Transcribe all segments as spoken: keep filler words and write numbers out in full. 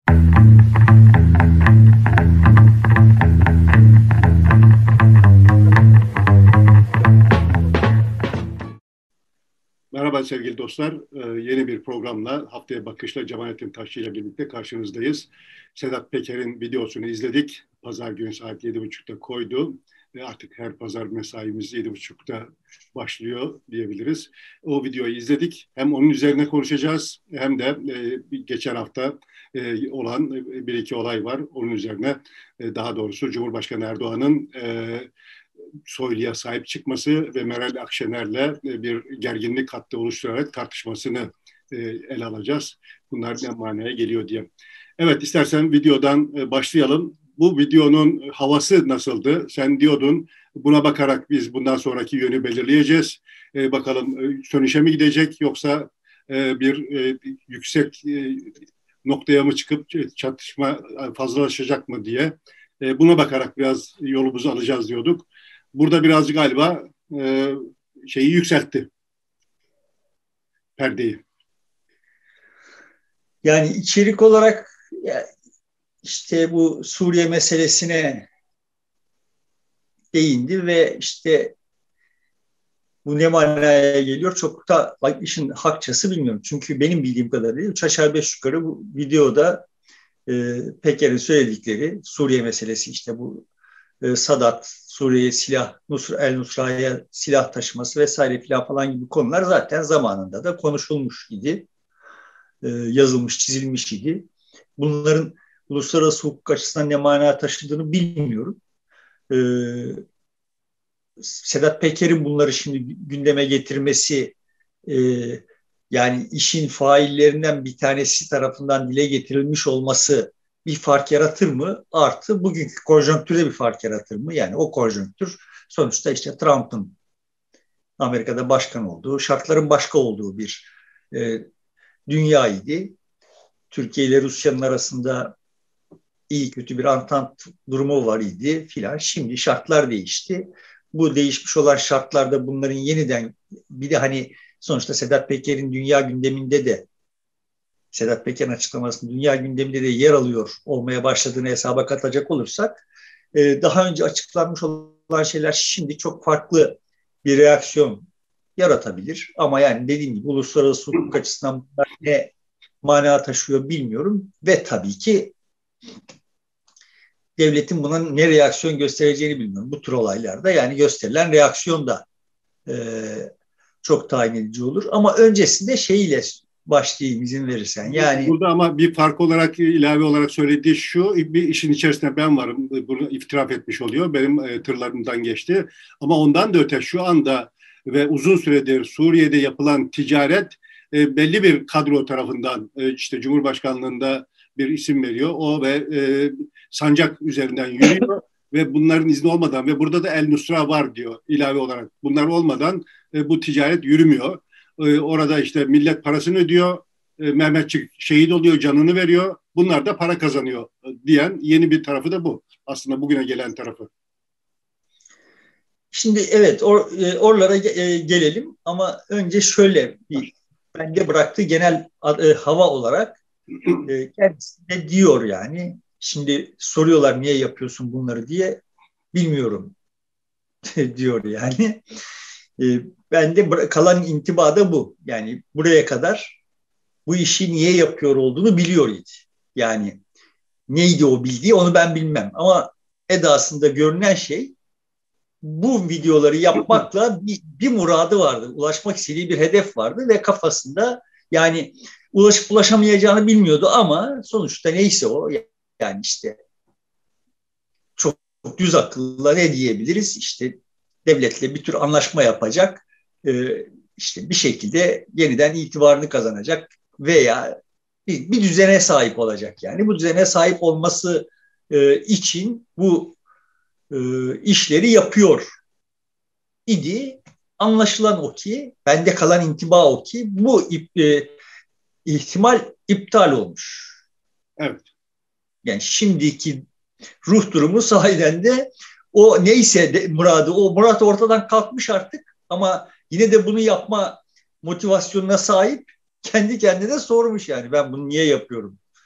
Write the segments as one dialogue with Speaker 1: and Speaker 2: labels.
Speaker 1: Merhaba sevgili dostlar. Ee, yeni bir programla Haftaya Bakış'la Cemalettin Taşçı ile birlikte karşınızdayız. Sedat Peker'in videosunu izledik. Pazar günü saat yedi buçukta koydu. Ve artık her pazar mesaimiz yedi buçukta başlıyor diyebiliriz. O videoyu izledik. Hem onun üzerine konuşacağız hem de e, geçen hafta e, olan bir iki olay var. Onun üzerine e, daha doğrusu Cumhurbaşkanı Erdoğan'ın e, Soylu'ya sahip çıkması ve Meral Akşener'le bir gerginlik hattı oluşturarak tartışmasını ele alacağız. Bunlar ne manaya geliyor diye. Evet, istersen videodan başlayalım. Bu videonun havası nasıldı? Sen diyordun, buna bakarak biz bundan sonraki yönü belirleyeceğiz. Bakalım sönüşe mi gidecek yoksa bir yüksek noktaya mı çıkıp çatışma fazlalaşacak mı diye. Buna bakarak biraz yolumuzu alacağız diyorduk. Burada birazcık galiba e, şeyi yükseltti, perdeyi.
Speaker 2: Yani içerik olarak işte bu Suriye meselesine değindi ve işte bu ne manaya geliyor çok da işin hakçası bilmiyorum. Çünkü benim bildiğim kadarıyla üç aşağı beş yukarı bu videoda e, Peker'in söyledikleri Suriye meselesi işte bu e, Sadat, Suriye'ye silah, Nusra, El Nusra'ya silah taşıması vesaire filan falan gibi konular zaten zamanında da konuşulmuş idi. E, yazılmış, çizilmiş idi. Bunların uluslararası hukuk açısından ne mana taşıdığını bilmiyorum. E, Sedat Peker'in bunları şimdi gündeme getirmesi e, yani işin faillerinden bir tanesi tarafından dile getirilmiş olması bir fark yaratır mı? Artı bugünkü konjonktürde bir fark yaratır mı? Yani o konjonktür sonuçta işte Trump'ın Amerika'da başkan olduğu, şartların başka olduğu bir e, dünya idi. Türkiye ile Rusya'nın arasında iyi kötü bir antant durumu var idi filan. Şimdi şartlar değişti. Bu değişmiş olan şartlarda bunların yeniden bir de hani sonuçta Sedat Peker'in dünya gündeminde de Sedat Peker'in açıklamasının dünya gündeminde de yer alıyor olmaya başladığını hesaba katacak olursak daha önce açıklanmış olan şeyler şimdi çok farklı bir reaksiyon yaratabilir. Ama yani dediğim gibi uluslararası hukuk açısından ne mana taşıyor bilmiyorum ve tabii ki devletin buna ne reaksiyon göstereceğini bilmiyorum bu tür olaylarda. Yani gösterilen reaksiyon da e, çok tayin edici olur. Ama öncesinde şeyle başlayayım izin verirsen. Yani
Speaker 1: burada ama bir fark olarak ilave olarak söylediği şu, bir işin içerisinde ben varım, bunu itiraf etmiş oluyor. Benim e, tırlarımdan geçti. Ama ondan da öte şu anda ve uzun süredir Suriye'de yapılan ticaret e, belli bir kadro tarafından e, işte Cumhurbaşkanlığında bir isim veriyor. O ve e, sancak üzerinden yürüyor ve bunların izni olmadan ve burada da El Nusra var diyor ilave olarak. Bunlar olmadan e, bu ticaret yürümüyor. E, orada işte millet parasını ödüyor. E, Mehmetçik şehit oluyor, canını veriyor. Bunlar da para kazanıyor e, diyen yeni bir tarafı da bu. Aslında bugüne gelen tarafı.
Speaker 2: Şimdi evet or, e, oralara e, gelelim ama önce şöyle bir bende bıraktığı genel e, hava olarak e, kendisi de diyor yani. Şimdi soruyorlar niye yapıyorsun bunları diye bilmiyorum diyor yani. E, bende kalan intiba da bu. Yani buraya kadar bu işi niye yapıyor olduğunu biliyor idi. Yani neydi o bildiği onu ben bilmem ama edasında görünen şey bu videoları yapmakla bir, bir muradı vardı. Ulaşmak istediği bir hedef vardı ve kafasında yani ulaşıp ulaşamayacağını bilmiyordu ama sonuçta neyse o yani işte çok, çok düz akılla ne diyebiliriz işte devletle bir tür anlaşma yapacak e, işte bir şekilde yeniden itibarını kazanacak veya bir, bir düzene sahip olacak yani bu düzene sahip olması e, için bu e, işleri yapıyor idi. Anlaşılan o ki, bende kalan intiba o ki bu e, ihtimal iptal olmuş.
Speaker 1: Evet.
Speaker 2: Yani şimdiki ruh durumu sahiden de o neyse de, muradı, o murat ortadan kalkmış artık ama yine de bunu yapma motivasyonuna sahip kendi kendine sormuş yani ben bunu niye yapıyorum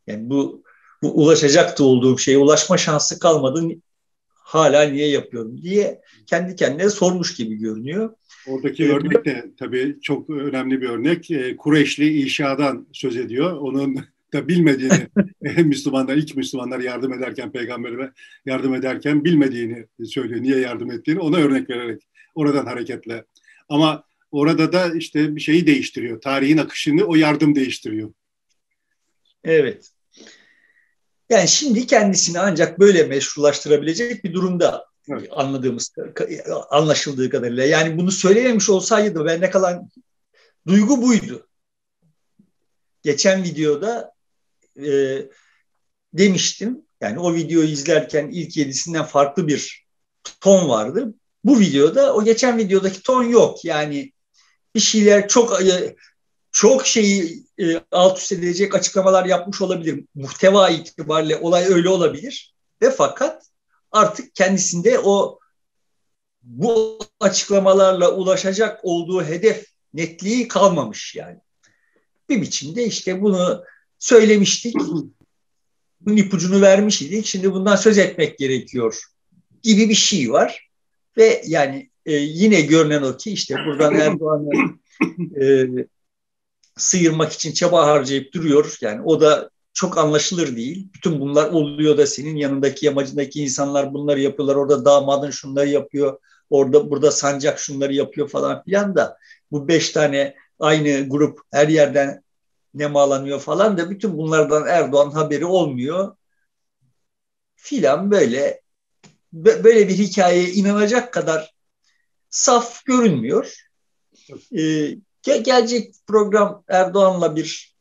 Speaker 2: Yani bu, bu ulaşacaktı olduğum şeye ulaşma şansı kalmadı. Hala niye yapıyorum diye kendi kendine sormuş gibi görünüyor.
Speaker 1: Oradaki örnek de tabii çok önemli bir örnek. Kureyşli İşa'dan söz ediyor. Onun da bilmediğini Müslümanlar, ilk Müslümanlar yardım ederken, peygamberime yardım ederken bilmediğini söylüyor. Niye yardım ettiğini ona örnek vererek oradan hareketle. Ama orada da işte bir şeyi değiştiriyor. Tarihin akışını o yardım değiştiriyor.
Speaker 2: Evet. Yani şimdi kendisini ancak böyle meşrulaştırabilecek bir durumda, evet, anladığımız, anlaşıldığı kadarıyla. Yani bunu söylememiş olsaydı bende kalan duygu buydu. Geçen videoda e, demiştim. Yani o videoyu izlerken ilk yedisinden farklı bir ton vardı. Bu videoda o geçen videodaki ton yok. Yani bir şeyler çok çok şeyi e, alt üst edecek açıklamalar yapmış olabilir. Muhteva itibariyle olay öyle olabilir. Ve fakat artık kendisinde o bu açıklamalarla ulaşacak olduğu hedef netliği kalmamış yani. Bir biçimde işte bunu söylemiştik. Bunun ipucunu vermiş idik. Şimdi bundan söz etmek gerekiyor gibi bir şey var. Ve yani e, yine görünen o ki işte buradan Erdoğan'ı e, sıyırmak için çaba harcayıp duruyor. Yani o da çok anlaşılır değil. Bütün bunlar oluyor da senin yanındaki yamacındaki insanlar bunları yapıyorlar. Orada damadın şunları yapıyor. Orada burada sancak şunları yapıyor falan filan da bu beş tane aynı grup her yerden nemalanıyor falan da bütün bunlardan Erdoğan haberi olmuyor filan, böyle böyle bir hikayeye inanacak kadar saf görünmüyor. Ee, gelecek program Erdoğan'la bir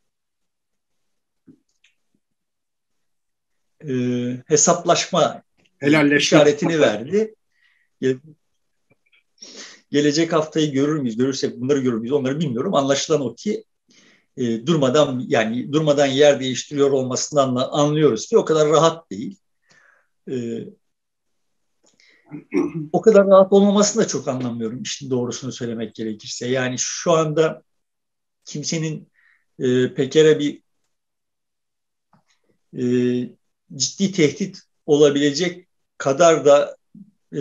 Speaker 2: e, hesaplaşma
Speaker 1: Helalleşme
Speaker 2: işaretini verdi. Gelecek haftayı görür müyüz? Görürsek bunları görür müyüz? Onları bilmiyorum. Anlaşılan o ki e, durmadan yani durmadan yer değiştiriyor olmasından da anlıyoruz ki o kadar rahat değil. E, o kadar rahat olmamasını da çok anlamıyorum, işin doğrusunu söylemek gerekirse. Yani şu anda kimsenin e, Peker'e bir e, ciddi tehdit olabilecek kadar da e,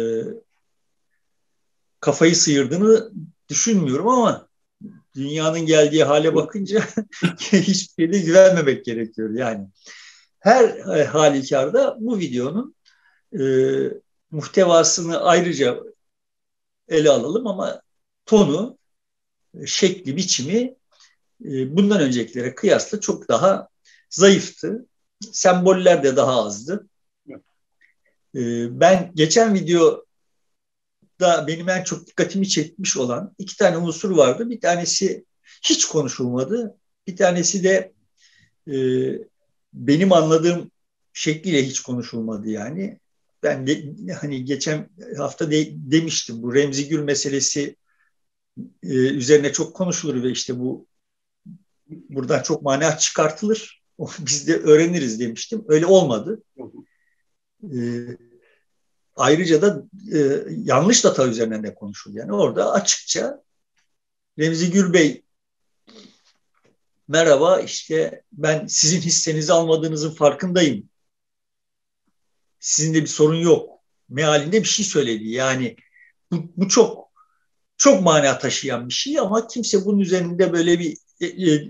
Speaker 2: kafayı sıyırdığını düşünmüyorum ama dünyanın geldiği hale bakınca hiçbir şeyde güvenmemek gerekiyor. Yani her halükarda bu videonun e, muhtevasını ayrıca ele alalım ama tonu, şekli, biçimi e, bundan öncekilere kıyasla çok daha zayıftı. Semboller de daha azdı. E, ben geçen videoda benim en çok dikkatimi çekmiş olan iki tane unsur vardı. Bir tanesi hiç konuşulmadı. Bir tanesi de e, benim anladığım şekliyle hiç konuşulmadı yani. Ben de hani geçen hafta de, demiştim, bu Remzi Gül meselesi e, üzerine çok konuşulur ve işte bu buradan çok mana çıkartılır. Biz de öğreniriz demiştim. Öyle olmadı. E, ayrıca da e, yanlış data üzerinden de konuşuldu. Yani orada açıkça Remzi Gül Bey, merhaba işte ben sizin hissenizi almadığınızın farkındayım. Sizin de bir sorun yok mealinde bir şey söyledi. Yani bu, bu çok çok mana taşıyan bir şey ama kimse bunun üzerinde böyle bir e, e,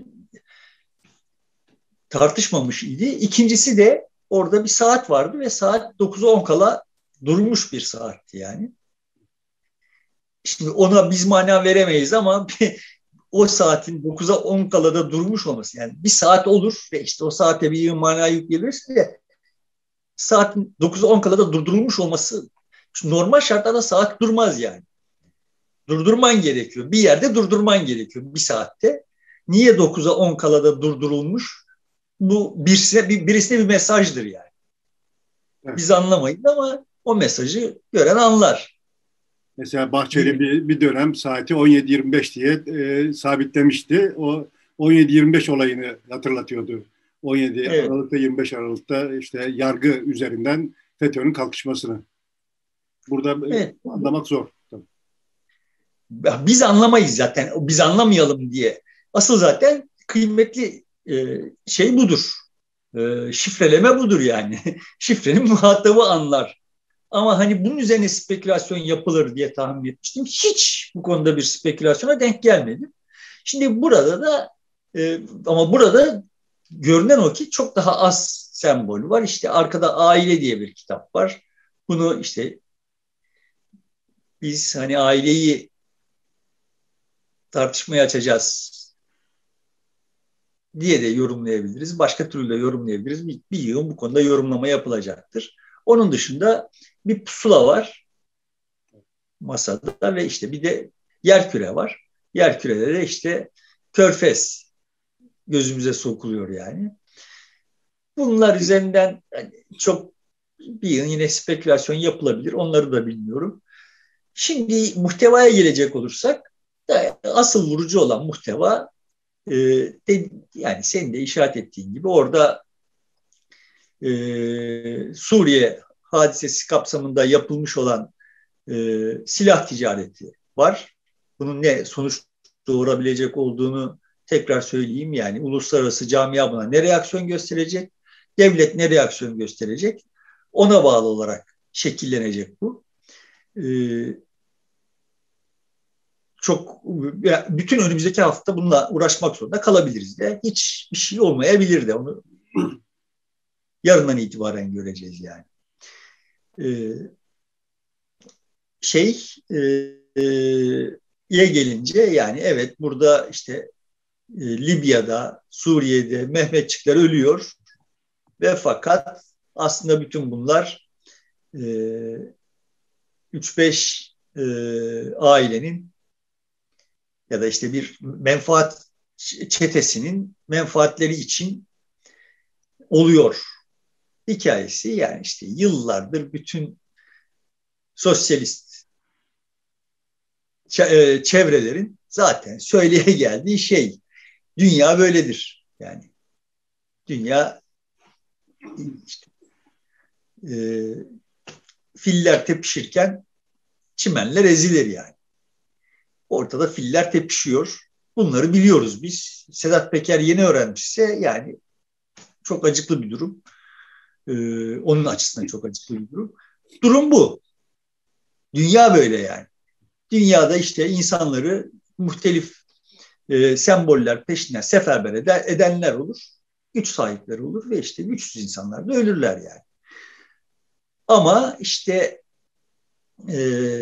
Speaker 2: tartışmamış idi. İkincisi de orada bir saat vardı ve saat dokuza on kala durmuş bir saatti yani. Şimdi ona biz mana veremeyiz ama o saatin dokuza on kala da durmuş olması, yani bir saat olur ve işte o saate bir mana yüklenirse de saatin dokuza on kala da durdurulmuş olması, normal şartlarda saat durmaz yani. Durdurman gerekiyor. Bir yerde durdurman gerekiyor bir saatte. Niye dokuza on kala da durdurulmuş? Bu birisine, birisine bir mesajdır yani. Evet. Biz anlamayız ama o mesajı gören anlar.
Speaker 1: Mesela Bahçeli bir, bir dönem saati on yedi yirmi beş diye e, sabitlemişti. O on yedi yirmi beş olayını hatırlatıyordu. on yedi evet. Aralık'ta yirmi beş Aralık'ta işte yargı üzerinden FETÖ'nün kalkışmasını. Burada evet. Anlamak zor.
Speaker 2: Biz anlamayız zaten. Biz anlamayalım diye. Asıl zaten kıymetli e, şey budur. E, şifreleme budur yani. Şifrenin muhatabı anlar. Ama hani bunun üzerine spekülasyon yapılır diye tahmin etmiştim. Hiç bu konuda bir spekülasyona denk gelmedim. Şimdi burada da e, ama burada görünen o ki çok daha az sembol var. İşte arkada Aile diye bir kitap var. Bunu işte biz hani aileyi tartışmaya açacağız diye de yorumlayabiliriz. Başka türlü de yorumlayabiliriz. Bir, bir yığın bu konuda yorumlama yapılacaktır. Onun dışında bir pusula var masada ve işte bir de yerküre var. Yerkürede de işte Körfez gözümüze sokuluyor yani. Bunlar üzerinden çok bir yıl yine spekülasyon yapılabilir. Onları da bilmiyorum. Şimdi muhtevaya gelecek olursak asıl vurucu olan muhteva e, de, yani senin de işaret ettiğin gibi orada e, Suriye hadisesi kapsamında yapılmış olan e, silah ticareti var. Bunun ne sonuç doğurabilecek olduğunu tekrar söyleyeyim. Yani uluslararası camia buna ne reaksiyon gösterecek? Devlet ne reaksiyon gösterecek? Ona bağlı olarak şekillenecek bu. Ee, çok bütün önümüzdeki hafta bununla uğraşmak zorunda kalabiliriz de. Hiçbir şey olmayabilir de. Onu yarından itibaren göreceğiz yani. Ee, şey e, e, ye gelince yani evet burada işte e, Libya'da, Suriye'de Mehmetçikler ölüyor ve fakat aslında bütün bunlar e, üç beş e, ailenin ya da işte bir menfaat çetesinin menfaatleri için oluyor hikayesi. Yani işte yıllardır bütün sosyalist çevrelerin zaten söyleye geldiği şey, dünya böyledir. Yani dünya işte, e, filler tepişirken çimenler ezilir yani. Ortada filler tepişiyor. Bunları biliyoruz biz. Sedat Peker yeni öğrenmişse yani çok acıklı bir durum. Ee, onun açısından çok acıklı bir durum. Durum bu. Dünya böyle yani. Dünyada işte insanları muhtelif e, semboller peşinden seferber eder, edenler olur. Güç sahipleri olur ve işte güçsüz insanlar da ölürler yani. Ama işte e,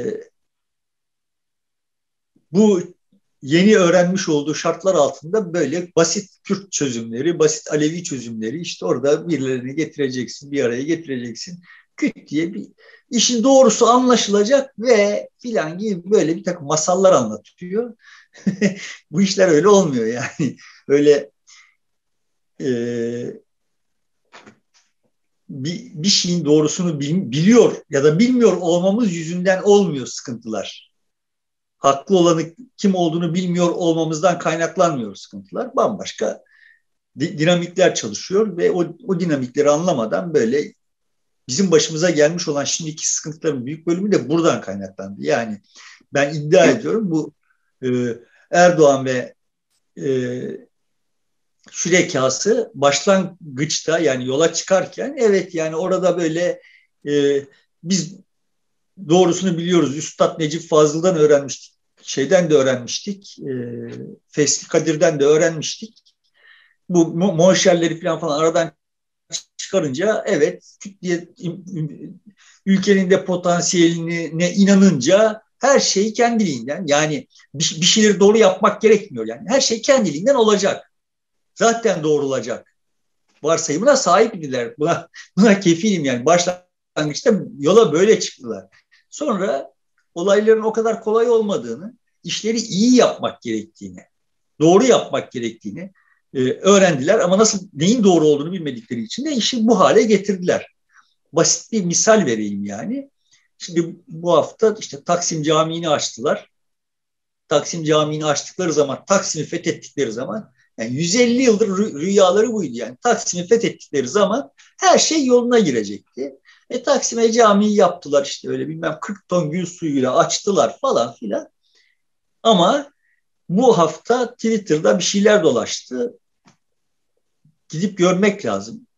Speaker 2: bu yeni öğrenmiş olduğu şartlar altında böyle basit Kürt çözümleri, basit Alevi çözümleri işte orada birilerini getireceksin, bir araya getireceksin. Küt diye bir işin doğrusu anlaşılacak ve filan gibi böyle bir takım masallar anlatıyor. Bu işler öyle olmuyor yani. Öyle e, bir, bir şeyin doğrusunu bil, biliyor ya da bilmiyor olmamız yüzünden olmuyor sıkıntılar. Haklı olanı kim olduğunu bilmiyor olmamızdan kaynaklanmıyor sıkıntılar. Bambaşka dinamikler çalışıyor ve o, o dinamikleri anlamadan böyle bizim başımıza gelmiş olan şimdiki sıkıntıların büyük bölümü de buradan kaynaklandı. Yani ben iddia ediyorum bu e, Erdoğan ve e, şürekası başlangıçta yani yola çıkarken evet yani orada böyle e, biz doğrusunu biliyoruz. Üstad Necip Fazıl'dan öğrenmiştik. Şeyden de öğrenmiştik. E, Fesli Kadir'den de öğrenmiştik. Bu monşerleri falan falan aradan çıkarınca evet diye ülkenin de potansiyeline inanınca her şey kendiliğinden yani bir, bir şeyleri doğru yapmak gerekmiyor yani. Her şey kendiliğinden olacak. Zaten doğrulacak. Varsayımına sahip idiler. Buna, buna kefilim yani. Başlangıçta yola böyle çıktılar. Sonra olayların o kadar kolay olmadığını, işleri iyi yapmak gerektiğini, doğru yapmak gerektiğini e, öğrendiler. Ama nasıl neyin doğru olduğunu bilmedikleri için de işi bu hale getirdiler. Basit bir misal vereyim yani. Şimdi bu hafta işte Taksim Camii'ni açtılar. Taksim Camii'ni açtıkları zaman, Taksim'i fethettikleri zaman yani yüz elli yıldır rü- rüyaları buydu yani. Taksim'i fethettikleri zaman her şey yoluna girecekti. E Taksim'e camiyi yaptılar işte öyle bilmem kırk ton gül suyuyla açtılar falan filan. Ama bu hafta Twitter'da bir şeyler dolaştı. Gidip görmek lazım.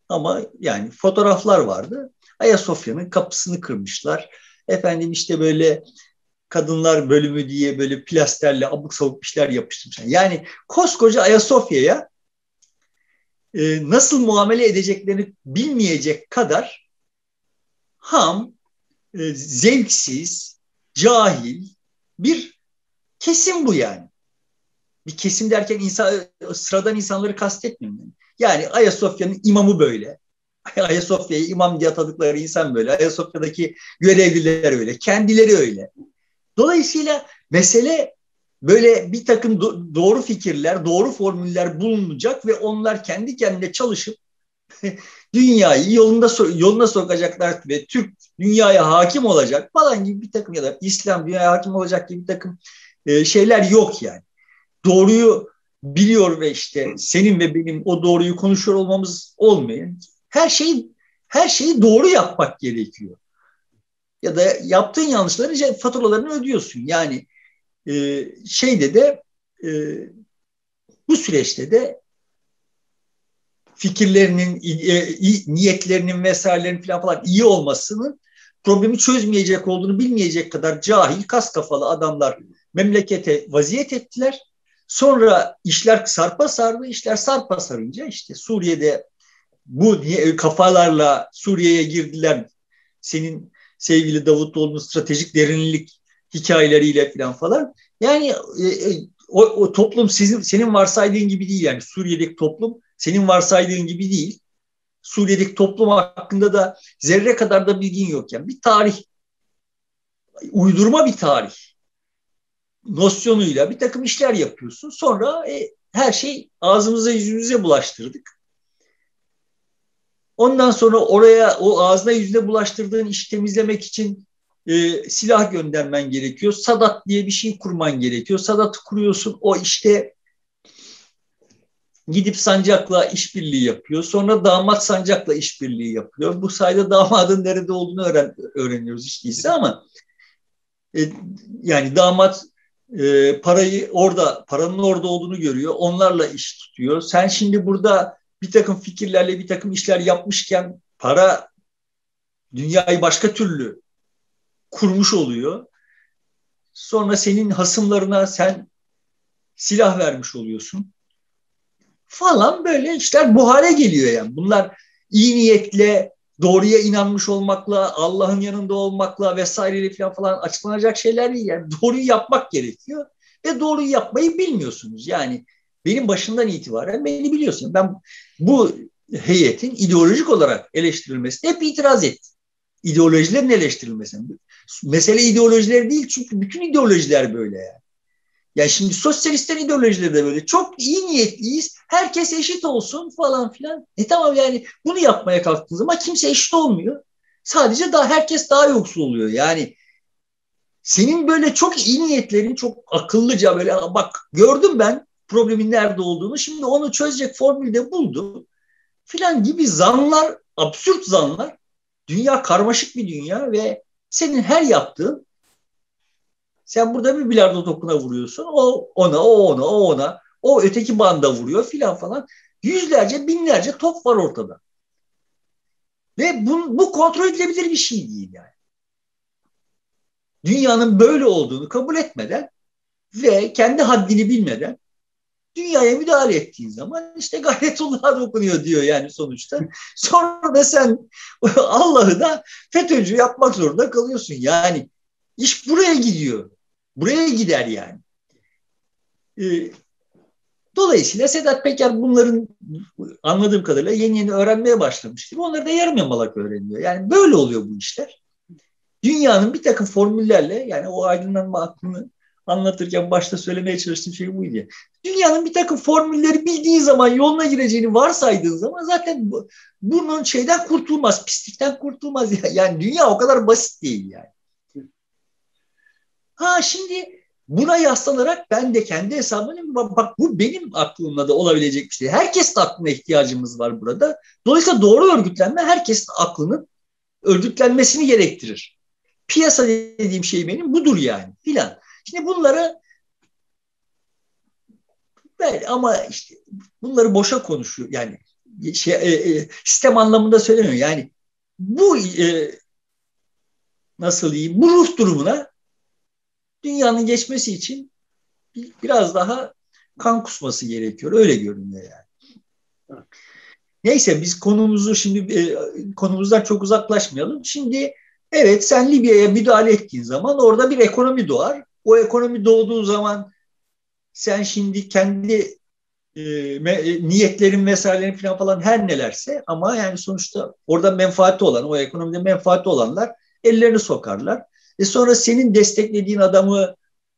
Speaker 2: Ama yani fotoğraflar vardı. Ayasofya'nın kapısını kırmışlar. Efendim işte böyle kadınlar bölümü diye böyle plasterle abuk sabuk işler yapıştırmışlar. Yani koskoca Ayasofya'ya e, nasıl muamele edeceklerini bilmeyecek kadar ham, e, zevksiz, cahil bir kesim bu yani. Bir kesim derken insan, sıradan insanları kastetmiyorum. Yani Ayasofya'nın imamı böyle. Ayasofya'yı imam diye atadıkları insan böyle. Ayasofya'daki görevliler öyle. Kendileri öyle. Dolayısıyla mesele böyle bir takım do- doğru fikirler, doğru formüller bulunacak ve onlar kendi kendine çalışıp dünyayı yolunda so- yoluna sokacaklar ve Türk dünyaya hakim olacak falan gibi bir takım ya da İslam dünyaya hakim olacak gibi bir takım e, şeyler yok yani. Doğruyu biliyor ve işte senin ve benim o doğruyu konuşuyor olmamız olmuyor. Her şeyi her şeyi doğru yapmak gerekiyor. Ya da yaptığın yanlışların faturalarını ödüyorsun. Yani e, şeyde de e, bu süreçte de fikirlerinin, e, niyetlerinin vesairelerinin falan falan iyi olmasının problemi çözmeyecek olduğunu bilmeyecek kadar cahil, kas kafalı adamlar memlekete vaziyet ettiler. Sonra işler sarpa sardı, işler sarpa sarınca işte Suriye'de bu kafalarla Suriye'ye girdiler. Senin sevgili Davutoğlu'nun stratejik derinlik hikayeleriyle falan falan. Yani e, e, o, o toplum sizin senin varsaydığın gibi değil yani Suriye'deki toplum senin varsaydığın gibi değil. Suriye'deki toplum hakkında da zerre kadar da bilgin yok yani. Bir tarih, uydurma bir tarih nosyonuyla bir takım işler yapıyorsun. Sonra e, her şey ağzımıza yüzümüze bulaştırdık. Ondan sonra oraya o ağzına yüzüne bulaştırdığın işi temizlemek için e, silah göndermen gerekiyor. Sadat diye bir şey kurman gerekiyor. Sadat'ı kuruyorsun. O işte gidip Sancak'la işbirliği yapıyor. Sonra damat Sancak'la işbirliği yapıyor. Bu sayede damadın nerede olduğunu öğren, öğreniyoruz hiç değilse ama e, yani damat e, parayı orada, paranın orada olduğunu görüyor. Onlarla iş tutuyor. Sen şimdi burada bir takım fikirlerle bir takım işler yapmışken para dünyayı başka türlü kurmuş oluyor. Sonra senin hasımlarına sen silah vermiş oluyorsun. Falan böyle işler bu hale geliyor yani. Bunlar iyi niyetle, doğruya inanmış olmakla, Allah'ın yanında olmakla vesaireyle falan falan açıklanacak şeyler değil. Yani doğruyu yapmak gerekiyor ve doğruyu yapmayı bilmiyorsunuz. Yani benim başından itibaren beni biliyorsun. Ben bu heyetin ideolojik olarak eleştirilmesine hep itiraz ettim. İdeolojilerin eleştirilmesine. Mesele ideolojiler değil çünkü bütün ideolojiler böyle yani. Ya şimdi sosyalistlerin ideolojileri de böyle. Çok iyi niyetliyiz. Herkes eşit olsun falan filan. E tamam yani bunu yapmaya kalktığınız zaman kimse eşit olmuyor. Sadece daha herkes daha yoksul oluyor. Yani senin böyle çok iyi niyetlerin çok akıllıca böyle bak gördüm ben problemin nerede olduğunu. Şimdi onu çözecek formülü de buldum. Filan gibi zanlar, absürt zanlar. Dünya karmaşık bir dünya ve senin her yaptığın sen burada bir bilardo topuna vuruyorsun. O ona, o ona, o ona. O öteki banda vuruyor filan falan. Yüzlerce, binlerce top var ortada. Ve bu, bu kontrol edilebilir bir şey değil yani. Dünyanın böyle olduğunu kabul etmeden ve kendi haddini bilmeden dünyaya müdahale ettiğin zaman işte gayretullah'a dokunuyor diyor yani sonuçta. Sonra da sen Allah'ı da FETÖ'cü yapmak zorunda kalıyorsun. Yani iş buraya gidiyor. Buraya gider yani. Ee, Dolayısıyla Sedat Peker bunların anladığım kadarıyla yeni yeni öğrenmeye başlamıştır. Onları da yarım yamalak öğreniyor. Yani böyle oluyor bu işler. Dünyanın bir takım formüllerle yani o aydınlanma aklını anlatırken başta söylemeye çalıştığım şey buydu. Ya. Dünyanın bir takım formülleri bildiğin zaman yoluna gireceğini varsaydığın zaman zaten bu, bunun şeyden kurtulmaz, pislikten kurtulmaz. Yani dünya o kadar basit değil yani. Ha şimdi buna yaslanarak ben de kendi hesabımı bak bu benim aklımda da olabilecek bir şey. Herkesin aklına ihtiyacımız var burada. Dolayısıyla doğru örgütlenme herkesin aklının örgütlenmesini gerektirir. Piyasa dediğim şey benim budur yani filan. Şimdi bunları ben ama işte bunları boşa konuşuyor. Yani şey, e, sistem anlamında söylemiyorum. Yani bu e, nasıl diyeyim, bu ruh durumuna dünyanın geçmesi için biraz daha kan kusması gerekiyor. Öyle görünüyor yani. Neyse biz konumuzu şimdi e, konumuzdan çok uzaklaşmayalım. Şimdi evet, sen Libya'ya müdahale ettiğin zaman orada bir ekonomi doğar. O ekonomi doğduğu zaman sen şimdi kendi e, me, niyetlerin vesairelerin falan falan her nelerse, ama yani sonuçta orada menfaati olan, o ekonomide menfaati olanlar ellerini sokarlar. E sonra senin desteklediğin adamı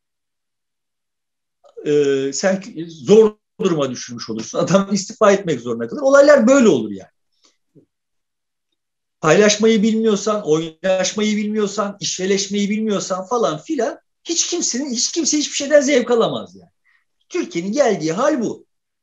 Speaker 2: e, sen zor duruma düşürmüş olursun. Adam istifa etmek zorunda kalır. Olaylar böyle olur yani. Paylaşmayı bilmiyorsan, oynaşmayı bilmiyorsan, işveleşmeyi bilmiyorsan falan filan, hiç kimsenin hiç kimse hiçbir şeyden zevk alamaz yani. Türkiye'nin geldiği hal bu.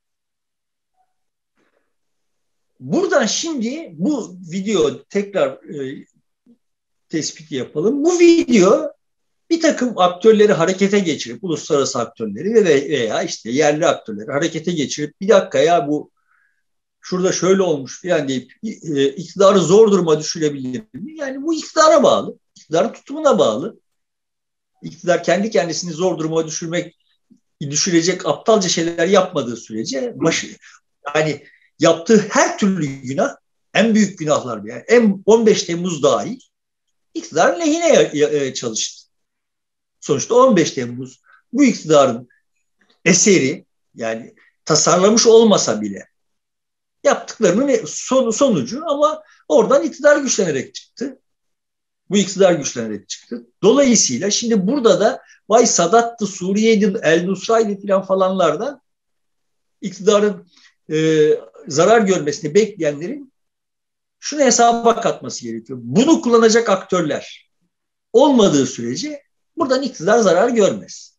Speaker 2: Buradan şimdi bu video tekrar e, tespiti yapalım. Bu video bir takım aktörleri harekete geçirip, uluslararası aktörleri ve veya işte yerli aktörleri harekete geçirip, bir dakika ya bu şurada şöyle olmuş falan deyip e, iktidarı zor duruma düşürebilir mi? Yani bu iktidara bağlı. İktidarın tutumuna bağlı. İktidar kendi kendisini zor duruma düşürmek düşürecek aptalca şeyler yapmadığı sürece başı, yani yaptığı her türlü günah, en büyük günahlar, yani en on beş Temmuz dahil iktidarın lehine çalıştı. Sonuçta on beş Temmuz bu iktidarın eseri, yani tasarlamış olmasa bile yaptıklarının son, sonucu, ama oradan iktidar güçlenerek çıktı. Bu iktidar güçlenerek çıktı. Dolayısıyla şimdi burada da vay Sadat'tı, Suriye'ydi, El Nusra'ydı falan falanlardan iktidarın e, zarar görmesini bekleyenlerin şunu hesaba katması gerekiyor. Bunu kullanacak aktörler olmadığı sürece buradan iktidar zarar görmez.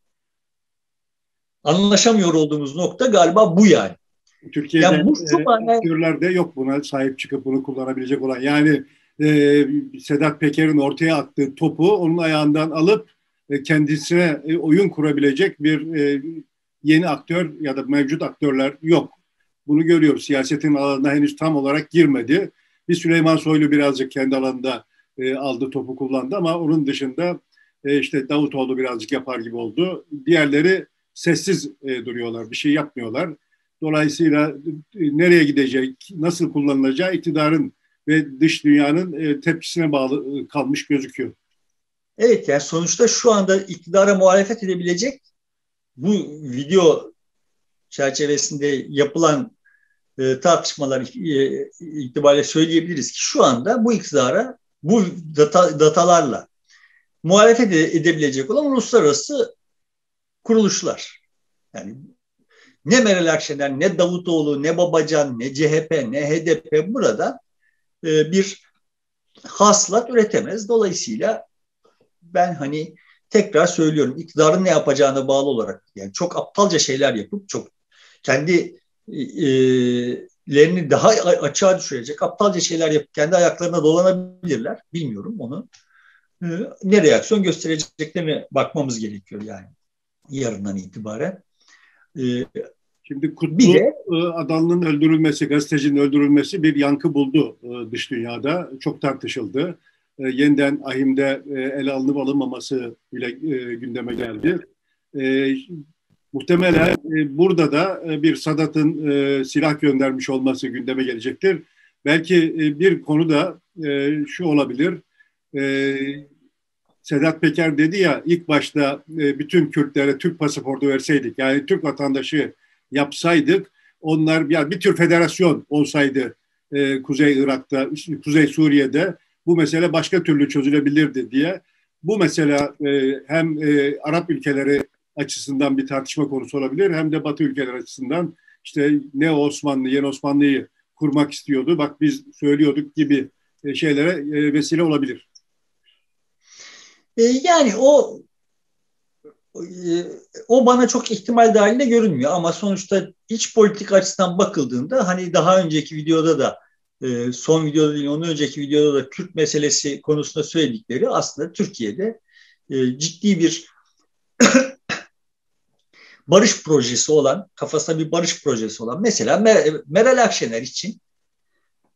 Speaker 2: Anlaşamıyor olduğumuz nokta galiba bu yani.
Speaker 1: Türkiye'de yani bu şu e, aktörlerde yok buna sahip çıkıp bunu kullanabilecek olan. Yani e, Sedat Peker'in ortaya attığı topu onun ayağından alıp e, kendisine e, oyun kurabilecek bir e, yeni aktör ya da mevcut aktörler yok. Bunu görüyoruz. Siyasetin alanına henüz tam olarak girmedi. Bir Süleyman Soylu birazcık kendi alanında e, aldı topu kullandı, ama onun dışında e, işte Davutoğlu birazcık yapar gibi oldu. Diğerleri sessiz e, duruyorlar. Bir şey yapmıyorlar. Dolayısıyla e, nereye gidecek, nasıl kullanılacağı iktidarın ve dış dünyanın e, tepkisine bağlı e, kalmış gözüküyor.
Speaker 2: Evet, yani sonuçta şu anda iktidara muhalefet edebilecek, bu video çerçevesinde yapılan e, tartışmalar e, itibariyle söyleyebiliriz ki şu anda bu iktidara bu data, datalarla muhalefet edebilecek olan uluslararası kuruluşlar. Yani ne Meral Akşener, ne Davutoğlu, ne Babacan, ne C H P, ne H D P burada e, bir hasılat üretemez. Dolayısıyla ben hani tekrar söylüyorum, iktidarın ne yapacağına bağlı olarak, yani çok aptalca şeyler yapıp çok kendilerini daha açığa düşürecek aptalca şeyler yapıp kendi ayaklarına dolanabilirler. Bilmiyorum onu. E, ne reaksiyon göstereceklerine bakmamız gerekiyor yani yarından itibaren. E,
Speaker 1: Şimdi Kutlu de, Adallı'nın öldürülmesi, gazetecinin öldürülmesi bir yankı buldu dış dünyada. Çok tartışıldı. Yeniden ahimde ele alınıp alınmaması bile gündeme geldi. Muhtemelen burada da bir Sadat'ın silah göndermiş olması gündeme gelecektir. Belki bir konu da şu olabilir. Sedat Peker dedi ya, ilk başta bütün Kürtlere Türk pasaportu verseydik, yani Türk vatandaşı yapsaydık, onlar yani bir tür federasyon olsaydı e, Kuzey Irak'ta, Kuzey Suriye'de bu mesele başka türlü çözülebilirdi diye. Bu mesela e, hem e, Arap ülkeleri açısından bir tartışma konusu olabilir, hem de Batı ülkeleri açısından işte ne Osmanlı, yeni Osmanlı'yı kurmak istiyordu, bak biz söylüyorduk gibi e, şeylere e, vesile olabilir.
Speaker 2: E, yani o o bana çok ihtimal dahilinde görünmüyor, ama sonuçta iç politik açıdan bakıldığında, hani daha önceki videoda da, son videoda değil ondan önceki videoda da Kürt meselesi konusunda söyledikleri aslında Türkiye'de ciddi bir barış projesi olan, kafasında bir barış projesi olan, mesela Meral Akşener için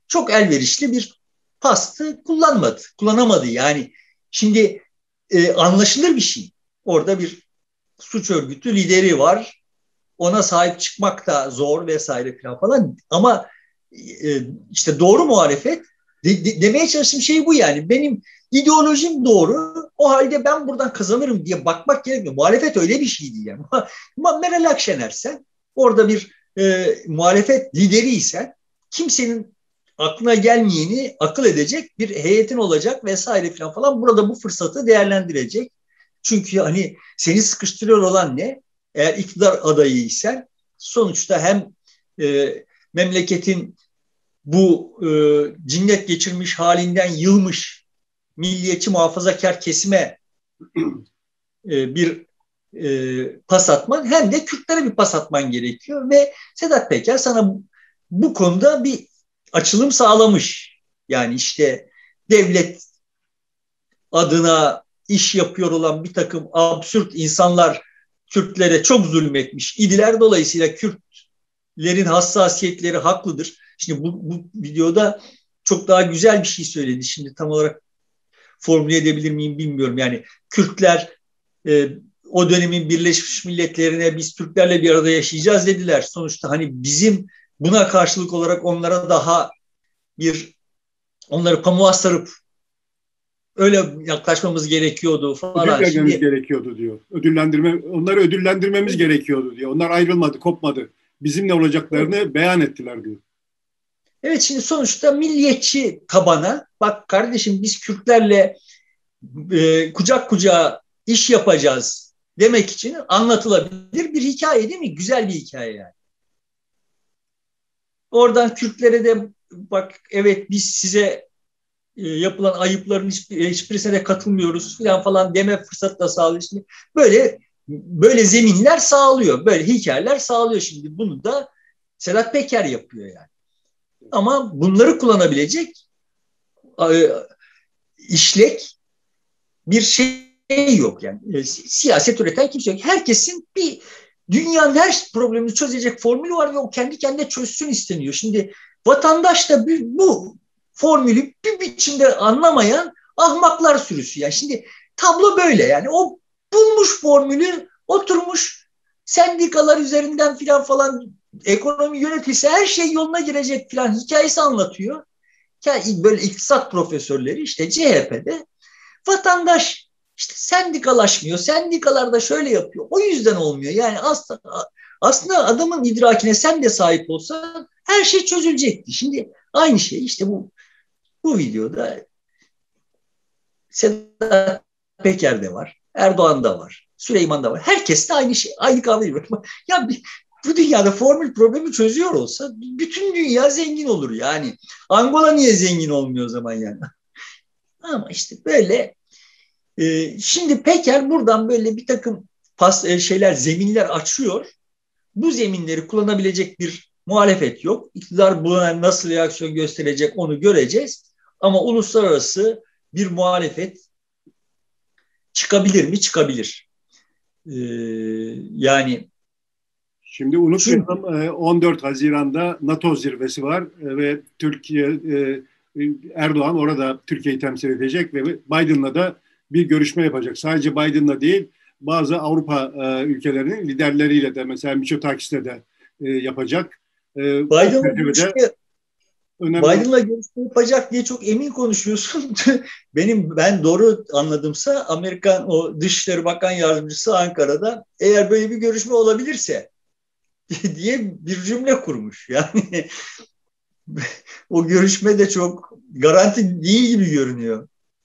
Speaker 2: çok elverişli bir pastı kullanmadı, kullanamadı. Yani şimdi e, anlaşılır bir şey. Orada bir suç örgütü lideri var. Ona sahip çıkmak da zor vesaire falan falan. Ama e, işte doğru muhalefet de, de, demeye çalıştığım şey bu yani. Benim ideolojim doğru. O halde ben buradan kazanırım diye bakmak gerekmiyor. Muhalefet öyle bir şeydi yani. Meral Akşener sen orada bir e, muhalefet lideriysen kimsenin aklına gelmeyeni akıl edecek bir heyetin olacak vesaire falan falan. Burada bu fırsatı değerlendirecek. Çünkü hani seni sıkıştırıyor olan ne? Eğer iktidar adayıysan sonuçta hem e, memleketin bu e, cinnet geçirmiş halinden yılmış milliyetçi muhafazakar kesime e, bir e, pas atman hem de Kürtlere bir pas atman gerekiyor ve Sedat Peker sana bu konuda bir açılım sağlamış. Yani işte devlet adına iş yapıyor olan bir takım absürt insanlar Kürtlere çok zulmetmiş idiler. Dolayısıyla Kürtlerin hassasiyetleri haklıdır. Şimdi bu, bu videoda çok daha güzel bir şey söyledi. Şimdi tam olarak formüle edebilir miyim bilmiyorum. Yani Kürtler e, o dönemin Birleşmiş Milletlerine biz Türklerle bir arada yaşayacağız dediler. Sonuçta hani bizim buna karşılık olarak onlara daha bir onları pamuğa sarıp öyle yaklaşmamız gerekiyordu
Speaker 1: Ödül
Speaker 2: falan.
Speaker 1: vermemiz
Speaker 2: Şimdi
Speaker 1: gerekiyordu diyor. Ödüllendirme, onları ödüllendirmemiz gerekiyordu diyor. Onlar ayrılmadı, kopmadı. Bizimle olacaklarını beyan ettiler diyor.
Speaker 2: evet şimdi sonuçta milliyetçi tabana bak kardeşim biz Kürtlerle e, kucak kucağa iş yapacağız demek için anlatılabilir bir hikaye değil mi? Güzel bir hikaye yani. Oradan Kürtlere de bak evet biz size e, yapılan ayıpların hiçbir, hiçbirisine de katılmıyoruz falan falan deme fırsatı da sağlıyor. Şimdi böyle böyle zeminler sağlıyor. Böyle hikayeler sağlıyor şimdi. Bunu da Sedat Peker yapıyor yani. Ama bunları kullanabilecek e, işlek bir şey yok yani. E, siyaset üreten kimse yok. Herkesin bir dünyanın her problemini çözecek formülü var ve o kendi kendine çözsün isteniyor. Şimdi vatandaş da bir, bu formülü bir biçimde anlamayan ahmaklar sürüsü. Yani şimdi tablo böyle yani. O bulmuş formülü oturmuş sendikalar üzerinden filan falan ekonomi yönetilse her şey yoluna girecek filan hikayesi anlatıyor. Yani böyle iktisat profesörleri işte C H P'de vatandaş işte sendikalaşmıyor. Sendikalar da şöyle yapıyor. O yüzden olmuyor. Yani aslında aslında adamın idrakine sen de sahip olsan her şey çözülecekti. Şimdi aynı şey işte bu bu videoda Sedat Peker'de var. Erdoğan'da var. Süleyman'da var. Herkes de aynı şey. Aynı kavga var. Ya bu dünyada formül problemi çözüyor olsa bütün dünya zengin olur yani. Angola niye zengin olmuyor o zaman yani? Ama işte böyle Ee, şimdi Peker buradan böyle bir takım pas, e, şeyler, zeminler açıyor. Bu zeminleri kullanabilecek bir muhalefet yok. İktidar buna nasıl reaksiyon gösterecek onu göreceğiz. Ama uluslararası bir muhalefet çıkabilir mi? Çıkabilir. Ee, yani
Speaker 1: Şimdi
Speaker 2: çünkü
Speaker 1: unutmayalım on dört Haziran'da NATO zirvesi var ve Türkiye Erdoğan orada Türkiye'yi temsil edecek ve Biden'la da bir görüşme yapacak. Sadece Biden'la değil bazı Avrupa ülkelerinin liderleriyle de mesela Mitsotakis'le de yapacak.
Speaker 2: Biden'la görüşme
Speaker 1: önemli.
Speaker 2: Biden'la görüşme yapacak diye çok emin konuşuyorsun. Benim ben doğru anladımsa Amerikan o Dışişleri Bakan Yardımcısı Ankara'da eğer böyle bir görüşme olabilirse diye bir cümle kurmuş. Yani o görüşme de çok garanti değil gibi görünüyor.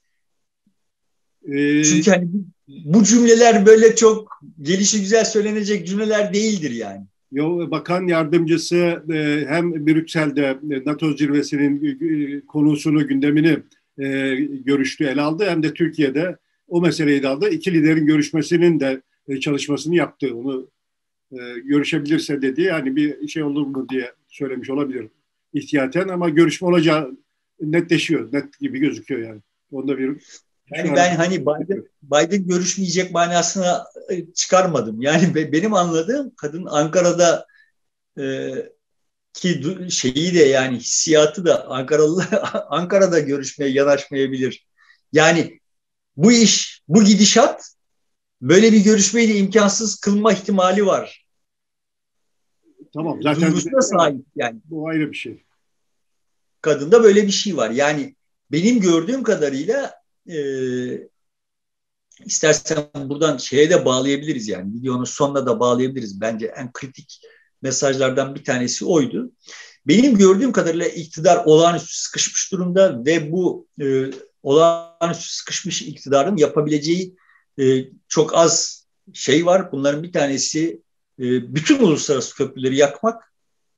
Speaker 1: Ee,
Speaker 2: Çünkü hani bu cümleler böyle çok gelişi güzel söylenecek cümleler değildir yani.
Speaker 1: Bakan yardımcısı e, hem Brüksel'de NATO zirvesinin e, konusunu, gündemini e, görüştü, ele aldı hem de Türkiye'de o meseleyi de aldı. İki liderin görüşmesinin de e, çalışmasını yaptı. Onu e, görüşebilirse dedi. Yani bir şey olur mu diye söylemiş olabilir ihtiyaten ama görüşme olacağı netleşiyor. Net gibi gözüküyor yani. Onda bir şu
Speaker 2: Yani
Speaker 1: an
Speaker 2: ben hani Biden, Biden görüşmeyecek manasına çıkarmadım. Yani benim anladığım kadın Ankara'da e, ki şeyi de yani hissiyatı da Ankaralı Ankara'da görüşmeye yanaşmayabilir. Yani bu iş, bu gidişat böyle bir görüşmeyi de imkansız kılma ihtimali var.
Speaker 1: Tamam, zaten
Speaker 2: Duygusuna sahip yani.
Speaker 1: bu ayrı bir şey.
Speaker 2: Kadında böyle bir şey var. Yani benim gördüğüm kadarıyla e, istersen buradan şeye de bağlayabiliriz yani. Videonun sonuna da bağlayabiliriz. Bence en kritik mesajlardan bir tanesi oydu. Benim gördüğüm kadarıyla iktidar olağanüstü sıkışmış durumda ve bu e, olağanüstü sıkışmış iktidarın yapabileceği e, çok az şey var. Bunların bir tanesi e, bütün uluslararası köprüleri yakmak.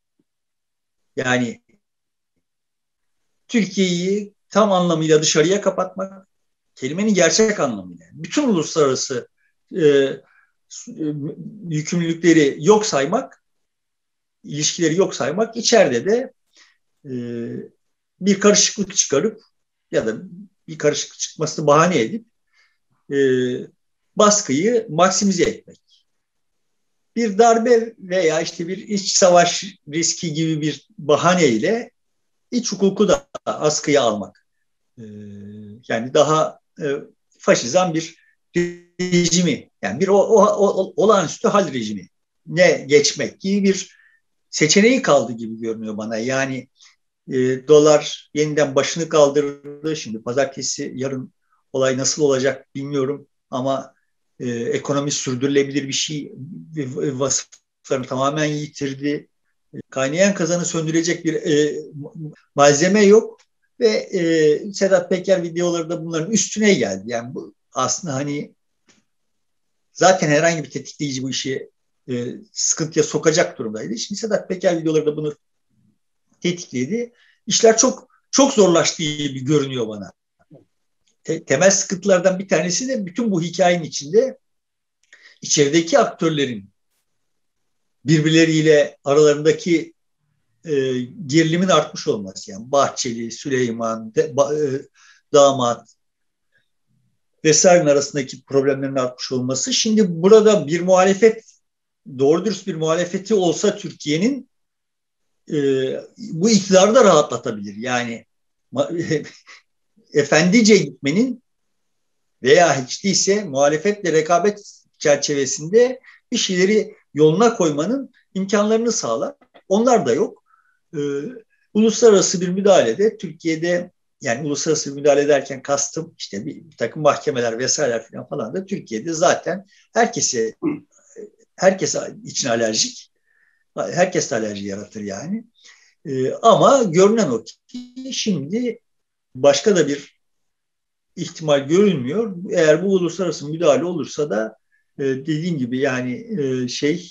Speaker 2: Yani Türkiye'yi tam anlamıyla dışarıya kapatmak, kelimenin gerçek anlamıyla. Bütün uluslararası e, e, yükümlülükleri yok saymak, ilişkileri yok saymak, içeride de e, bir karışıklık çıkarıp ya da bir karışıklık çıkmasını bahane edip e, baskıyı maksimize etmek. Bir darbe veya işte bir iç savaş riski gibi bir bahaneyle iç hukuku da askıya almak. E, yani daha e, faşizan bir rejimi, yani bir o, o, o, olağanüstü hal rejimi ne geçmek gibi bir seçeneği kaldı gibi görünüyor bana. Yani E, dolar yeniden başını kaldırdı. Şimdi pazartesi, yarın olay nasıl olacak bilmiyorum ama e, ekonomi sürdürülebilir bir şey, vasıflarını tamamen yitirdi. E, kaynayan kazanı söndürecek bir e, malzeme yok ve e, Sedat Peker videoları da bunların üstüne geldi. Yani bu aslında hani zaten herhangi bir tetikleyici bu işi e, sıkıntıya sokacak durumdaydı. Şimdi Sedat Peker videoları da bunu tetikledi. İşler çok çok zorlaştığı gibi görünüyor bana. Te- temel sıkıntılardan bir tanesi de bütün bu hikayenin içinde içerideki aktörlerin birbirleriyle aralarındaki e, gerilimin artmış olması. Yani Bahçeli, Süleyman, de, ba, e, damat vesairenin arasındaki problemlerin artmış olması. Şimdi burada bir muhalefet, doğru dürüst bir muhalefeti olsa Türkiye'nin e, bu iktidarı da rahatlatabilir. Yani efendice gitmenin veya hiç değilse muhalefetle rekabet çerçevesinde bir şeyleri yoluna koymanın imkanlarını sağlar. Onlar da yok. Ee, uluslararası bir müdahalede Türkiye'de, yani uluslararası bir müdahale derken kastım işte bir, bir takım mahkemeler vesaireler falan falan da Türkiye'de zaten herkese herkese için alerjik. Herkes de alerji yaratır yani. Ee, ama görünen o ki şimdi başka da bir ihtimal görülmüyor. Eğer bu uluslararası müdahale olursa da e, dediğim gibi yani e, şey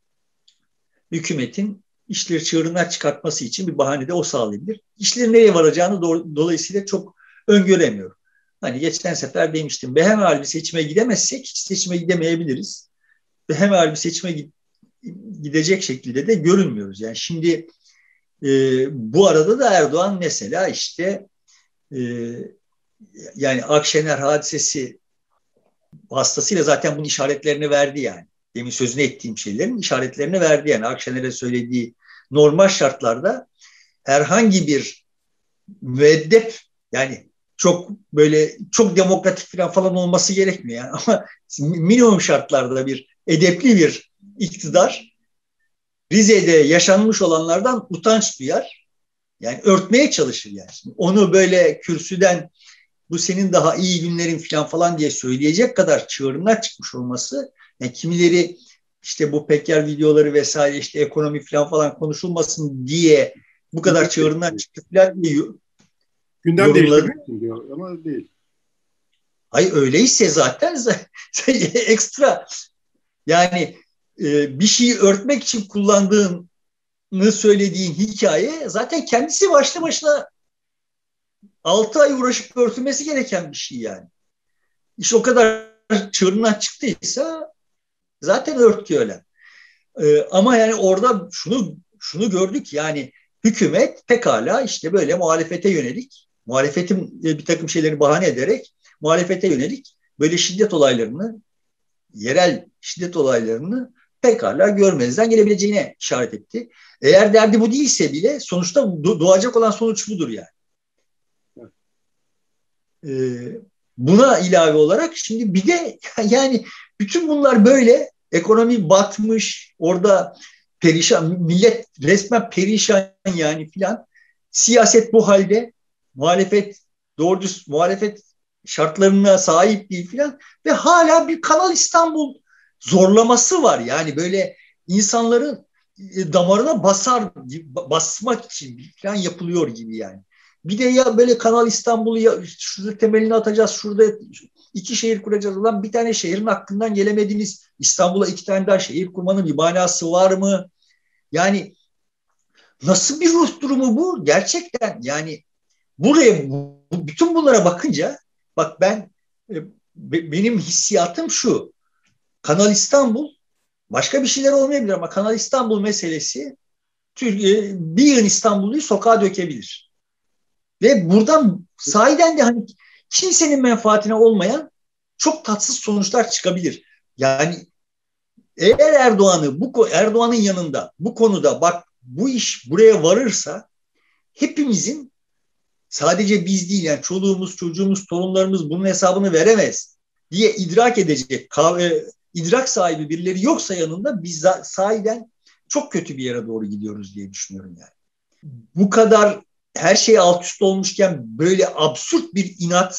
Speaker 2: hükümetin işleri çığırından çıkartması için bir bahane de o sağlayabilir. İşlerin nereye varacağını do- dolayısıyla çok öngöremiyorum. Hani geçen sefer demiştim, behemel bir seçime gidemezsek hiç seçime gidemeyebiliriz. Behemel bir seçime gidecek şekilde de görünmüyoruz. Yani şimdi e, bu arada da Erdoğan mesela işte e, yani Akşener hadisesi vasıtasıyla zaten bunun işaretlerini verdi yani. Demin sözünü ettiğim şeylerin işaretlerini verdi yani. Akşener'e söylediği normal şartlarda herhangi bir müeddep, yani çok böyle çok demokratik falan olması gerekmiyor yani. Ama minimum şartlarda bir edepli bir iktidar Rize'de yaşanmış olanlardan utanç duyar. Yani örtmeye çalışır yani. Şimdi onu böyle kürsüden bu senin daha iyi günlerin falan falan diye söyleyecek kadar çığırından çıkmış olması, yani kimileri işte bu Peker videoları vesaire işte ekonomi falan falan konuşulmasın diye bu kadar çığırından çıktı falan diye
Speaker 1: gündem
Speaker 2: yorumladı.
Speaker 1: değiştirmek diyor ama değil.
Speaker 2: Hayır öyleyse zaten ekstra yani e, bir şeyi örtmek için kullandığını söylediğin hikaye zaten kendisi başlı başına altı ay uğraşıp örtülmesi gereken bir şey yani. İş o kadar çığırından çıktıysa zaten örtüyor öyle. Ee, ama yani orada şunu şunu gördük yani hükümet pekala işte böyle muhalefete yönelik, muhalefetin bir takım şeyleri bahane ederek muhalefete yönelik böyle şiddet olaylarını, yerel şiddet olaylarını pekala görmezden gelebileceğine işaret etti. Eğer derdi bu değilse bile sonuçta doğacak olan sonuç budur yani. Ee, buna ilave olarak şimdi bir de yani bütün bunlar böyle, ekonomi batmış, orada perişan, millet resmen perişan yani filan. Siyaset bu halde, muhalefet doğru düz muhalefet şartlarına sahip değil filan ve hala bir Kanal İstanbul zorlaması var. Yani böyle insanların damarına basar, basmak için falan yapılıyor gibi yani. Bir de ya böyle Kanal İstanbul'u ya şurada temelini atacağız, şurada iki şehir kuracağız. Ulan bir tane şehrin aklından gelemediniz. İstanbul'a iki tane daha şehir kurmanın bir manası var mı? Yani nasıl bir ruh durumu bu? Gerçekten yani buraya bu, bütün bunlara bakınca bak ben benim hissiyatım şu. Kanal İstanbul başka bir şeyler olmayabilir ama Kanal İstanbul meselesi Türkiye, bir yığın İstanbulluyu sokağa dökebilir. Ve buradan sahiden de hani kimsenin menfaatine olmayan çok tatsız sonuçlar çıkabilir. Yani eğer Erdoğan'ı bu Erdoğan'ın yanında bu konuda bak bu iş buraya varırsa hepimizin, sadece biz değil yani çoluğumuz, çocuğumuz, torunlarımız bunun hesabını veremez diye idrak edecek kahve, idrak sahibi birileri yoksa yanında biz sahiden çok kötü bir yere doğru gidiyoruz diye düşünüyorum yani. Bu kadar her şey alt üst olmuşken böyle absürt bir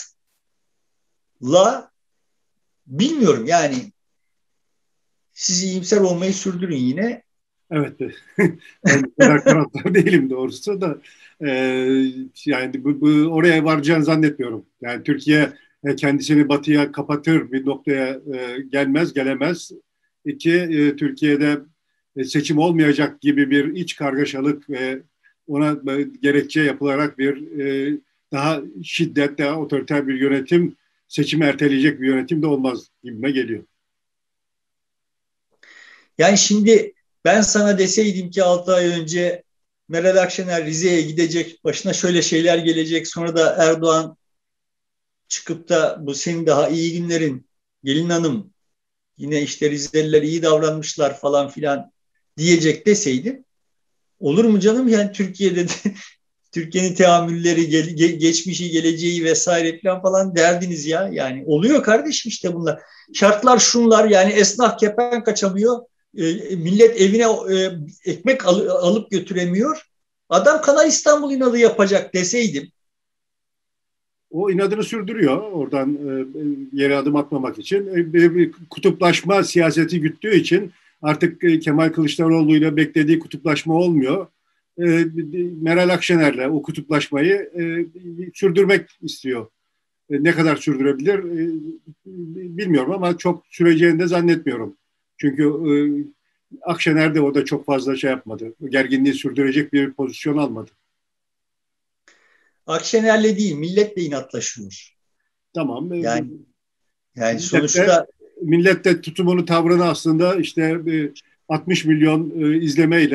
Speaker 2: inatla bilmiyorum yani siz iyimser olmayı sürdürün yine.
Speaker 1: Evet. Ben bu kadar taraftar değilim doğrusu da e, yani bu, bu, oraya varacağını zannetmiyorum. Yani Türkiye kendisini batıya kapatır bir noktaya e, gelmez, gelemez. İki, e, Türkiye'de seçim olmayacak gibi bir iç kargaşalık ve ona gerekçe yapılarak bir e, daha şiddet, daha otoriter bir yönetim, seçimi erteleyecek bir yönetim de olmaz gibime geliyor.
Speaker 2: Yani şimdi ben sana deseydim ki altı ay önce Meral Akşener Rize'ye gidecek, başına şöyle şeyler gelecek, sonra da Erdoğan çıkıp da bu senin daha iyi günlerin gelin hanım, yine işte Rizeliler iyi davranmışlar falan filan diyecek deseydim, olur mu canım? Yani Türkiye'de de Türkiye'nin teamülleri, ge- geçmişi, geleceği vesaire falan falan derdiniz ya. Yani oluyor kardeşim işte bunlar. Şartlar şunlar yani esnaf kepenk kaçamıyor. E, millet evine e, ekmek al- alıp götüremiyor. Adam Kanal İstanbul inadı yapacak deseydim.
Speaker 1: O inadını sürdürüyor oradan e, yere adım atmamak için. E, bir, bir kutuplaşma siyaseti güttüğü için artık e, Kemal Kılıçdaroğlu ile beklediği kutuplaşma olmuyor. E, Meral Akşener'le o kutuplaşmayı e, sürdürmek istiyor. E, ne kadar sürdürebilir e, bilmiyorum ama çok süreceğini de zannetmiyorum. Çünkü e, Akşener de orada çok fazla şey yapmadı. Gerginliği sürdürecek bir pozisyon almadı.
Speaker 2: Akşener'le değil, milletle inatlaşıyor.
Speaker 1: Tamam.
Speaker 2: Yani yani
Speaker 1: Millette,
Speaker 2: sonuçta
Speaker 1: millette tutumunu, tavrını aslında işte altmış milyon izlemeyle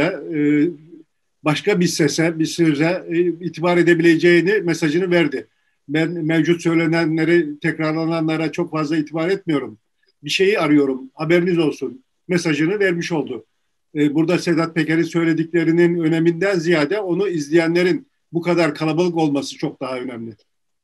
Speaker 1: başka bir sese, bir söze itibar edebileceğini mesajını verdi. Ben mevcut söylenenleri, tekrarlananlara çok fazla itibar etmiyorum. Bir şeyi arıyorum, haberiniz olsun mesajını vermiş oldu. Burada Sedat Peker'in söylediklerinin öneminden ziyade onu izleyenlerin bu kadar kalabalık olması çok daha önemli.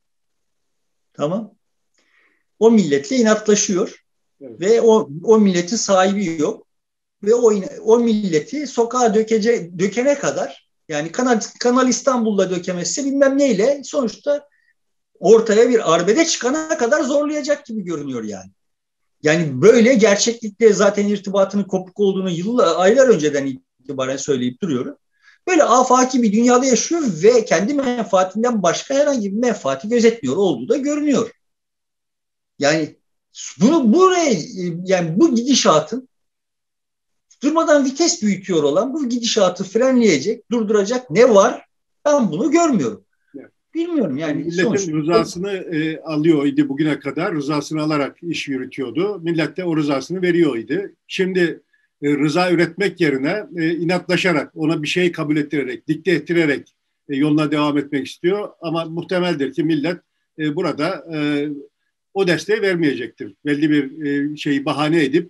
Speaker 2: tamam. O milletle inatlaşıyor. Evet. Ve o, o milletin sahibi yok. Ve o, o milleti sokağa dökece, dökene kadar yani Kanal, Kanal İstanbul'da dökemezse bilmem neyle sonuçta ortaya bir arbede çıkana kadar zorlayacak gibi görünüyor yani. Yani böyle gerçeklikle zaten irtibatının kopuk olduğunu yıllar, aylar önceden itibaren söyleyip duruyorum. Böyle afaki bir dünyada yaşıyor ve kendi menfaatinden başka herhangi bir menfaati gözetmiyor olduğu da görünüyor. Yani bunu buraya yani bu gidişatın durmadan vites büyütüyor olan bu gidişatı frenleyecek, durduracak ne var? Ben bunu görmüyorum. Bilmiyorum yani.
Speaker 1: Milletin
Speaker 2: sonuçta
Speaker 1: rızasını e, alıyor idi bugüne kadar. Rızasını alarak iş yürütüyordu. Millet de o rızasını veriyor idi. Şimdi e, rıza üretmek yerine e, inatlaşarak, ona bir şey kabul ettirerek, dikte ettirerek e, yoluna devam etmek istiyor. Ama muhtemeldir ki millet e, burada e, o desteği vermeyecektir. Belli bir e, şeyi bahane edip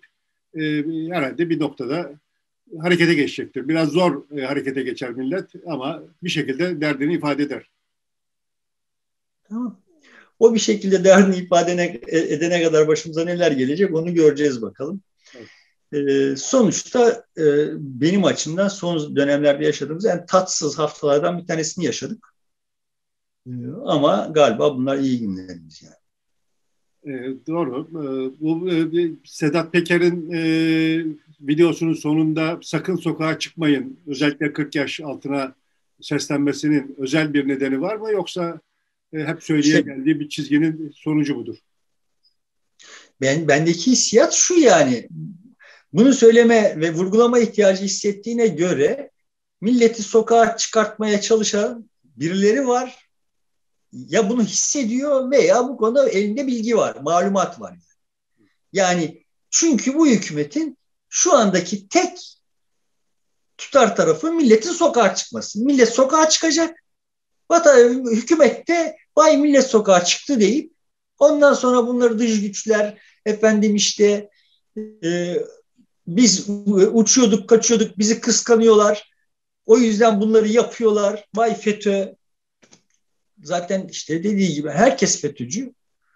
Speaker 1: e, herhalde bir noktada harekete geçecektir. Biraz zor e, harekete geçer millet ama bir şekilde derdini ifade eder.
Speaker 2: Tamam. O bir şekilde derdini ifade edene kadar başımıza neler gelecek onu göreceğiz bakalım.
Speaker 1: Evet.
Speaker 2: Ee, sonuçta e, benim açımdan son dönemlerde yaşadığımız en tatsız haftalardan bir tanesini yaşadık. Ee, ama galiba bunlar iyi günlerimiz yani.
Speaker 1: E, doğru. E, bu e, Sedat Peker'in e, videosunun sonunda sakın sokağa çıkmayın, özellikle kırk yaş altına seslenmesinin özel bir nedeni var mı, yoksa e, hep söyleye
Speaker 2: İşte
Speaker 1: geldiği bir çizginin sonucu mudur?
Speaker 2: ben bendeki hissiyat şu yani. Bunu söyleme ve vurgulama ihtiyacı hissettiğine göre milleti sokağa çıkartmaya çalışan birileri var. Ya bunu hissediyor veya bu konuda elinde bilgi var, malumat var. Yani çünkü bu hükümetin şu andaki tek tutar tarafı milletin sokağa çıkması. Millet sokağa çıkacak. Vatan, hükümet de vay millet sokağa çıktı deyip ondan sonra bunları dış güçler efendim işte e, biz uçuyorduk kaçıyorduk bizi kıskanıyorlar. O yüzden bunları yapıyorlar. Vay FETÖ. Zaten işte dediği gibi herkes FETÖ'cü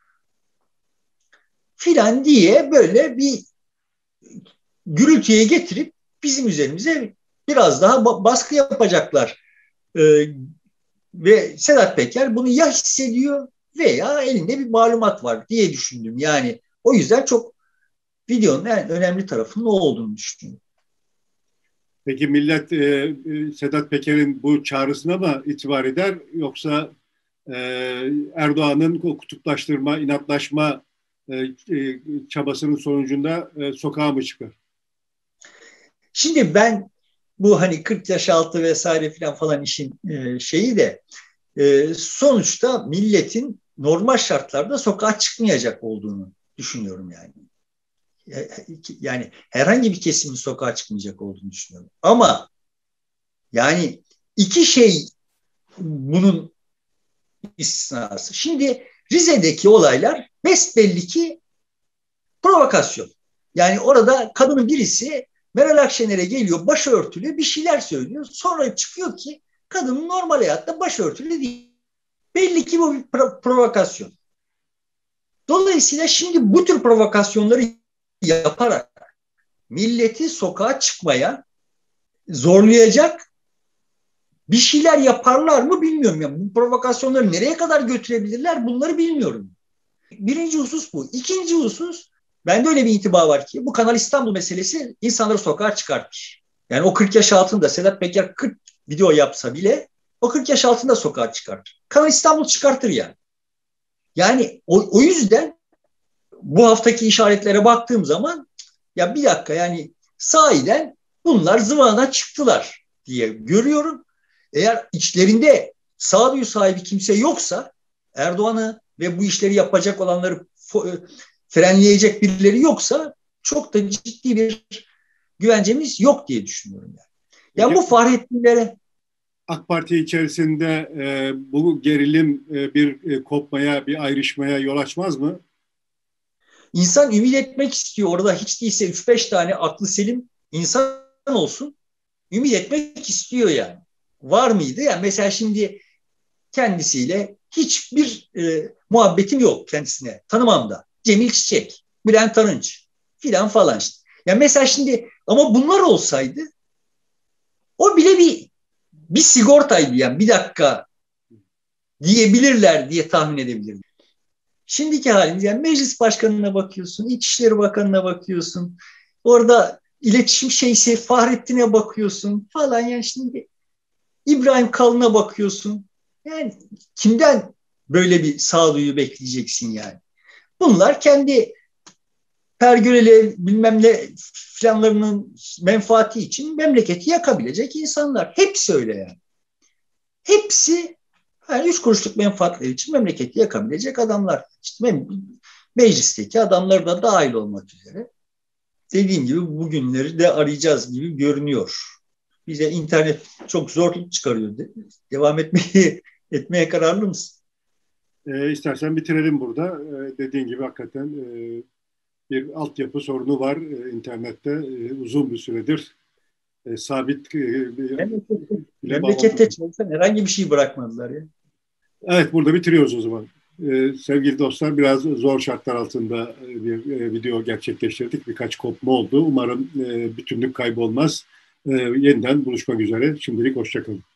Speaker 2: filan diye böyle bir gürültüye getirip bizim üzerimize biraz daha baskı yapacaklar. Ee, ve Sedat Peker bunu ya hissediyor veya elinde bir malumat var diye düşündüm. Yani o yüzden çok videonun en önemli tarafının o olduğunu düşünüyorum.
Speaker 1: Peki millet e, Sedat Peker'in bu çağrısına mı itibar eder, yoksa e, Erdoğan'ın o kutuplaştırma, inatlaşma e, e, çabasının sonucunda e, sokağa mı çıkar?
Speaker 2: Şimdi ben bu hani kırk yaş altı vesaire falan falan işin e, şeyi de e, sonuçta milletin normal şartlarda sokağa çıkmayacak olduğunu düşünüyorum yani. Yani herhangi bir kesimin sokağa çıkmayacak olduğunu düşünüyorum. Ama yani iki şey bunun istisnası. Şimdi Rize'deki olaylar besbelli ki provokasyon. Yani orada kadının birisi Meral Akşener'e geliyor başörtülü bir şeyler söylüyor. Sonra çıkıyor ki kadının normal hayatta başörtülü değil. Belli ki bu bir pro- provokasyon. Dolayısıyla şimdi bu tür provokasyonları yaparak milleti sokağa çıkmaya zorlayacak bir şeyler yaparlar mı bilmiyorum. Yani bu provokasyonları nereye kadar götürebilirler bunları bilmiyorum. Birinci husus bu. İkinci husus, bende öyle bir intiba var ki bu Kanal İstanbul meselesi insanları sokağa çıkartmış. Yani o kırk yaş altında Sedat Peker kırk video yapsa bile o kırk yaş altında sokağa çıkartır. Kanal İstanbul çıkartır yani. Yani o, o yüzden bu haftaki işaretlere baktığım zaman ya bir dakika yani sahiden bunlar zıvana çıktılar diye görüyorum. Eğer içlerinde sağduyu sahibi kimse yoksa Erdoğan'ı ve bu işleri yapacak olanları frenleyecek birileri yoksa çok da ciddi bir güvencemiz yok diye düşünüyorum. Yani, yani bu Fahrettinlere
Speaker 1: AK Parti içerisinde e, bu gerilim e, bir e, kopmaya, bir ayrışmaya yol açmaz mı?
Speaker 2: İnsan ümit etmek istiyor. Orada hiç değilse üç beş tane aklı selim insan olsun. Ümit etmek istiyor yani. Var mıydı? Yani mesela şimdi kendisiyle hiçbir e, muhabbetim yok kendisine. Tanımam da. Cemil Çiçek, Bülent Arınç filan falan işte. Yani mesela şimdi ama bunlar olsaydı o bile bir bir sigortaydı yani bir dakika diyebilirler diye tahmin edebilirdim. Şimdiki halimiz yani meclis başkanına bakıyorsun, İçişleri Bakanı'na bakıyorsun. Orada iletişim şeysi Fahrettin'e bakıyorsun falan yani şimdi İbrahim Kalın'a bakıyorsun. Yani kimden böyle bir sağduyu bekleyeceksin yani? Bunlar kendi pergüleli bilmem ne planlarının menfaati için memleketi yakabilecek insanlar. Hepsi öyle yani. Hepsi yani üç kuruşluk menfaatleri için memleketi yakabilecek adamlar. İşte meclisteki adamlar da dahil olmak üzere. Dediğim gibi bugünleri de arayacağız gibi görünüyor. Bize internet çok zorluk çıkarıyor. Devam etmeye, etmeye kararlı mısın?
Speaker 1: E, istersen bitirelim burada. E, dediğin gibi hakikaten e, bir altyapı sorunu var e, internette e, uzun bir süredir. E, sabit e, bir
Speaker 2: Memlekette,
Speaker 1: bile
Speaker 2: memlekette
Speaker 1: bağlanamadım.
Speaker 2: çalışan herhangi bir şey bırakmadılar ya.
Speaker 1: Evet, burada bitiriyoruz o zaman. E, sevgili dostlar, biraz zor şartlar altında e, bir e, video gerçekleştirdik. Birkaç kopma oldu. Umarım e, bütünlük kaybolmaz. E, yeniden buluşmak üzere. Şimdilik hoşça kalın.